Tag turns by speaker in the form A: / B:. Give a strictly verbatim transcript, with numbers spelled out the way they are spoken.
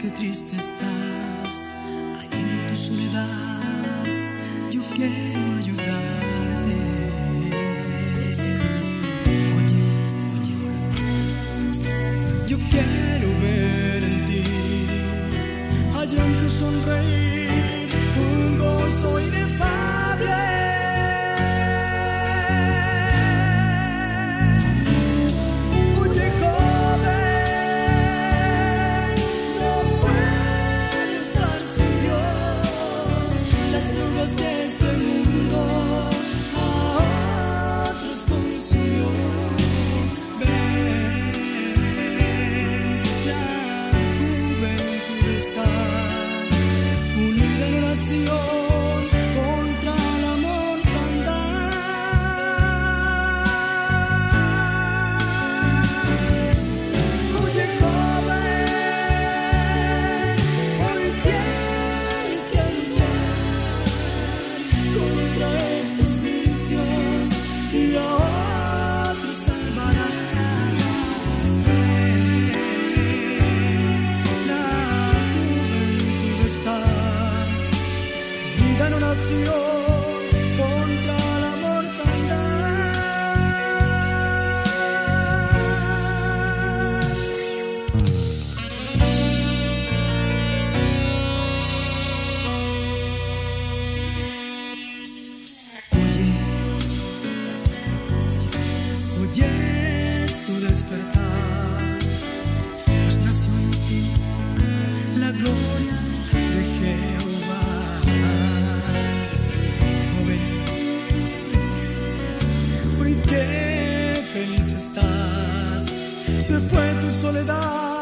A: qué triste estás, ahí en tu soledad, yo quiero ayudarte. Oye, oye, yo quiero ver en ti, allá en tu sonreír, un gozo inefable. Oye, joven, no puedes estar sin Dios. Las nubes de este mundo a otros consumió. Ven, la juventud está unida en oración contra la mortandad. Oye, joven, hoy tienes que luchar contra estos vicios y a otros salvarás. La juventud está unida en oración contra la mortandad. Oye, hoy es tu despertar, pues nació en ti la gloria de Jehová. Joven, hoy qué feliz estás, se fue tu soledad.